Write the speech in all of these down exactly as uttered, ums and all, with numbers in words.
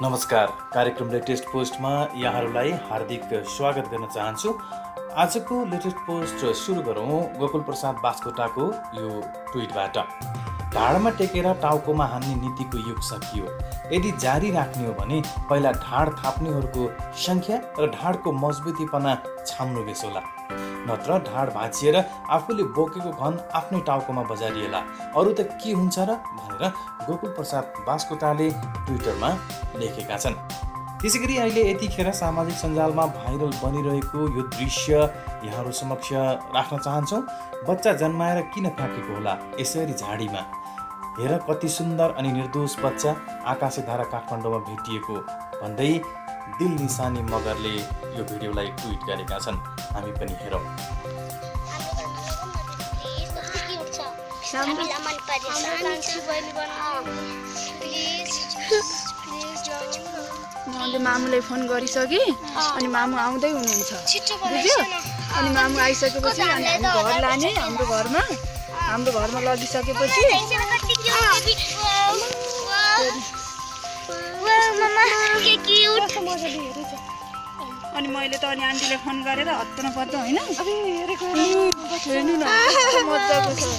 नमस्कार, कार्यक्रम लेटेस्ट पोस्टमा यहाँहरूलाई हार्दिक स्वागत गर्न चाहन्छु। आजको लेटेस्ट पोस्ट सुरु गरौँ गोकुल प्रसाद बास्कोटाको यो ट्विटबाट। ढाडमा टेकेर टाउकोमा हान्ने नीतिको युग सकियो। यदि जारी राख्ने हो भने पहिला ढाड थाप्नेहरूको सङ्ख्या र ढाडको मजबुतीपना छाम्नु बेसोला, नत्र ढाड भाँचिएर आफूले बोकेको घन आफ्नै टाउकोमा बजारिएला। अरू त के हुन्छ र भनेर गोकुल प्रसाद बास्कोटाले ट्विटरमा लेखेका छन्। त्यसैगरी अहिले यतिखेर सामाजिक सञ्जालमा भाइरल बनिरहेको यो दृश्य यहाँहरू समक्ष राख्न चाहन्छौँ। बच्चा जन्माएर किन फ्याँकेको होला यसरी झाडीमा? हेर कति सुन्दर अनि निर्दोष बच्चा आकाशधारा काठमाडौँमा भेटिएको भन्दै दिल निशानी मगरले यो भिडियोलाई ट्विट गरेका छन्। हामी पनि हेरौँ। मैले मामुलाई फोन गरिसकेँ अनि मामु आउँदै हुनुहुन्छ, बुझ्यो? अनि मामु आइसकेपछि अनि हामी घर लाने, हाम्रो घरमा हाम्रो घरमा लगिसकेपछि अनि मैले त अनि आन्टीलाई फोन गरेर हत्तन पर्छ होइन, हेर्नु न मजाको छ।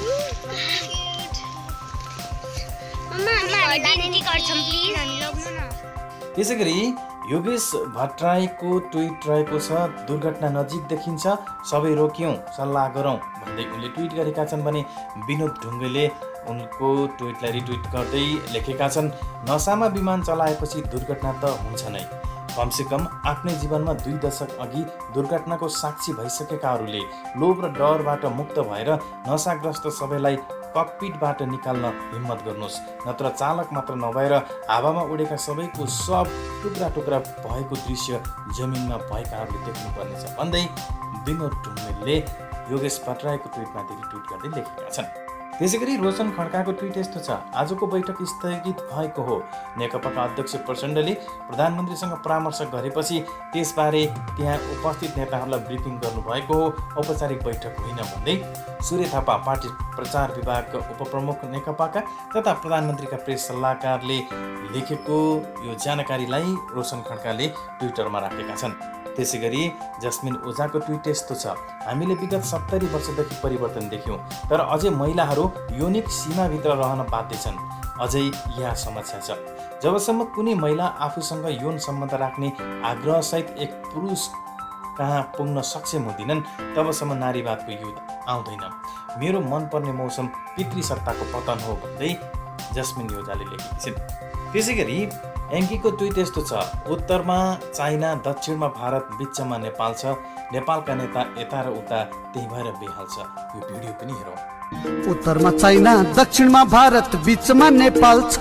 त्यसैगरी योगेश भट्टराईको ट्विट रहेको छ, दुर्घटना नजिक देखिन्छ, सबै रोक्यौँ, सल्लाह गरौँ भन्दै उनले ट्विट गरेका छन् भने विनोद ढुङ्गेले उनको ट्विटलाई रिट्विट गर्दै लेखेका छन्, नसामा विमान चलाएपछि दुर्घटना त हुन्छ नै। कमसेकम आफ्नै जीवनमा दुई दशक अघि दुर्घटनाको साक्षी भइसकेकाहरूले लोभ र डरबाट मुक्त भएर नसाग्रस्त सबैलाई ककपिटबाट निकाल्न हिम्मत गर्नुहोस्, नत्र चालक मात्र नभएर हावामा उडेका सबैको सब टुक्रा टुक्रा भएको दृश्य जमिनमा भएकाहरूले देख्नुपर्नेछ भन्दै विनोद ढुङ्गेलले योगेश भट्टराईको ट्विटमाथि रिट्विट गर्दै लेखेका छन्। त्यसैगरी रोशन खड्काको ट्विट यस्तो छ, आजको बैठक स्थगित भएको हो। नेकपाका अध्यक्ष प्रचण्डले प्रधानमन्त्रीसँग परामर्श गरेपछि त्यसबारे त्यहाँ उपस्थित नेताहरूलाई ब्रिफिङ गर्नुभएको हो, औपचारिक बैठक होइन भन्दै सूर्य थापा पार्टी प्रचार विभागका उपप्रमुख नेकपाका तथा प्रधानमन्त्रीका प्रेस सल्लाहकारले लेखेको यो जानकारीलाई रोशन खड्काले ट्विटरमा राखेका छन्। त्यसैगरी जस्मिन ओझाको ट्विट यस्तो छ, हामीले विगत सत्तरी वर्षदेखि परिवर्तन देख्यौँ, तर अझै महिलाहरू यौनिक सीमाभित्र रहन बाध्य छन्। अझै यहाँ समस्या छ, जबसम्म कुनै महिला आफूसँग यौन सम्बन्ध राख्ने आग्रहसहित एक पुरुष कहाँ पुग्न सक्षम हुँदिनन् तबसम्म नारीवादको युद्ध आउँदैन। मेरो मनपर्ने मौसम पितृसत्ताको पतन हो भन्दै जस्मिन ओझाले लेखेकी छिन्। त्यसैगरी एङ्कीको ट्विट यस्तो छ, उत्तरमा चाइना, दक्षिणमा भारत, बिचमा नेपाल छ। नेपालका नेता यता र उता त्यही भएर बेहाल छ। यो भिडियो पनि हेरौँ। उत्तरमा चाइना, दक्षिणमा भारत, बिचमा नेपाल छ।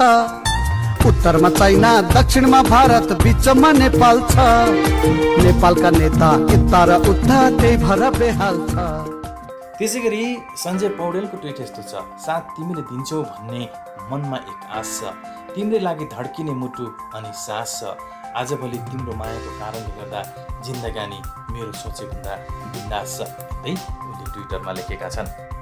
उत्तरमा चाइना, दक्षिणमा भारत, बिचमा नेपाल छ। नेपालका नेता यता र उता त्यही भएर बेहाल छ। त्यसैगरी सञ्जय पौडेलको ट्विट यस्तो छ, साथ तिमीले दिन्छौ भन्ने मनमा एक आश छ, तिम्रै लागि धड्किने मुटु अनि सास छ। आजभोलि तिम्रो मायाको कारणले गर्दा जिन्दगानी मेरो सोचेभन्दा बिन्दास छ भन्दै उनले ट्विटरमा लेखेका छन्।